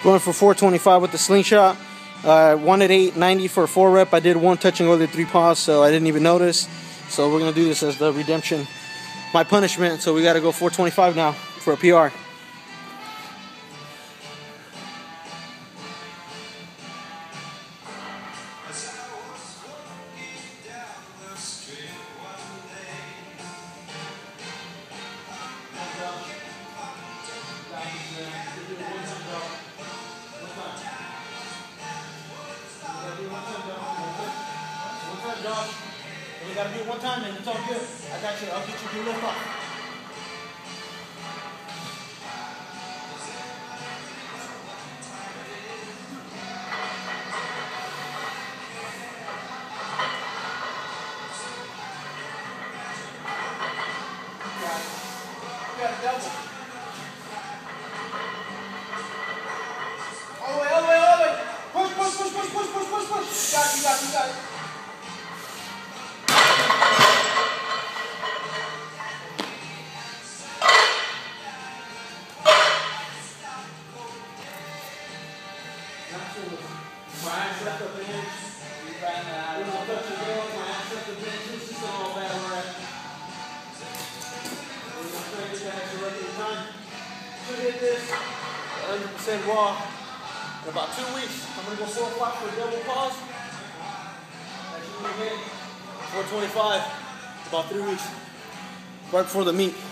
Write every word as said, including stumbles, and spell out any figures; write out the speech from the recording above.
Going for four twenty-five with the slingshot. Uh, one at eight ninety for a four rep. I did one touching over the three paws, so I didn't even notice. So we're gonna do this as the redemption, my punishment. So we got to go four twenty-five now for a P R. Josh, you gotta do it one time and it's all good. I got you. I'll get you to lift off. You got it double. All the way, all the way, all the way. Push, push, push, push, push, push, push, push. You got it, you got it, you got it. My ass left the bench. You ran that. We're gonna touch the girl. My ass left the bench. This is all bad work. We're gonna try to get that extra work at a time. Should hit this one hundred percent raw in about two weeks. I'm gonna go four o'clock for a double pause. That should be hit four twenty-five. About three weeks. Right before the meet.